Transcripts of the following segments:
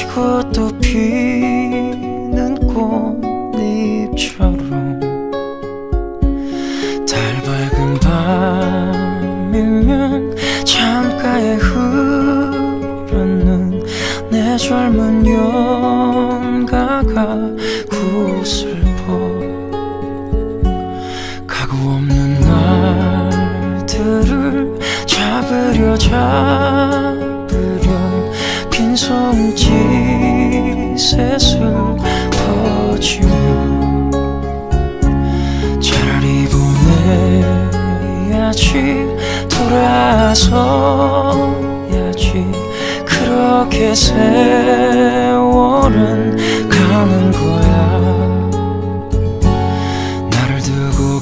지고 또 피는 꽃잎처럼 달 밝은 밤이면 창가에 흐르는 내 젊은 연가가 구슬퍼 가구 없는 날들을 잡으려 빈손짓 셋을 퍼지며 차라리 보내야지 돌아서야지 그렇게 세월은 가는 거야. 나를 두고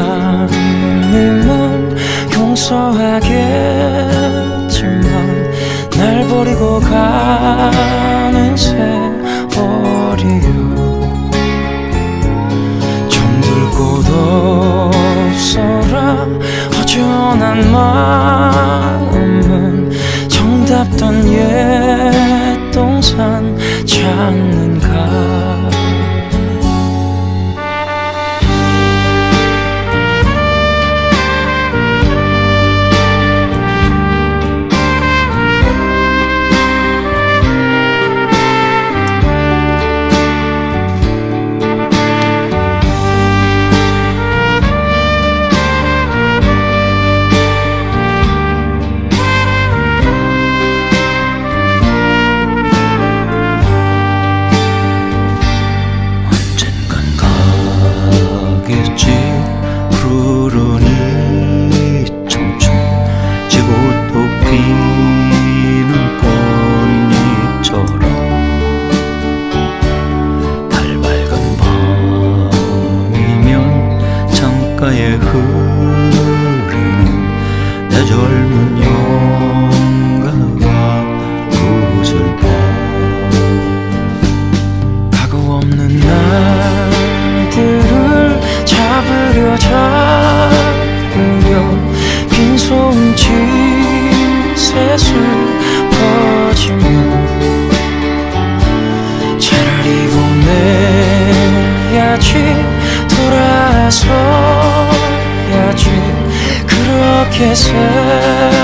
가님은 용서하겠지만 날 버리고 가는 세월이요 잠들 곳 없어라 허전한 마음은 정답던 옛 동산 찾는가. 푸르니 청춘 지고 또 피는 꽃잎처럼 달 밝은 밤이면 창가에 흐르는 내 젊은 연가가 구슬퍼 가구 없는 날들을 잡으려 빈손짓 셋을 퍼지며 차라리 보내야지 돌아서야지 그렇게